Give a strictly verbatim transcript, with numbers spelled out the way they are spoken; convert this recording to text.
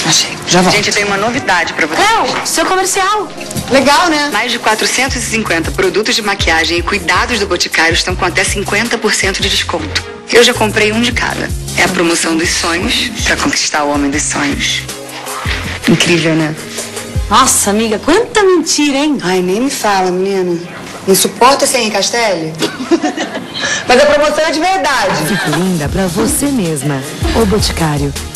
Achei. Já volto. Gente, tem uma novidade pra vocês. Léo, seu comercial. Legal, né? Mais de quatrocentos e cinquenta produtos de maquiagem e cuidados do Boticário estão com até cinquenta por cento de desconto. Eu já comprei um de cada. É a promoção dos sonhos pra conquistar o homem dos sonhos. Incrível, né? Nossa, amiga, quanta mentira, hein? Ai, nem me fala, menina. Não suporta esse Henri Castelli? Mas a promoção é de verdade. Fique linda pra você mesma. O Boticário.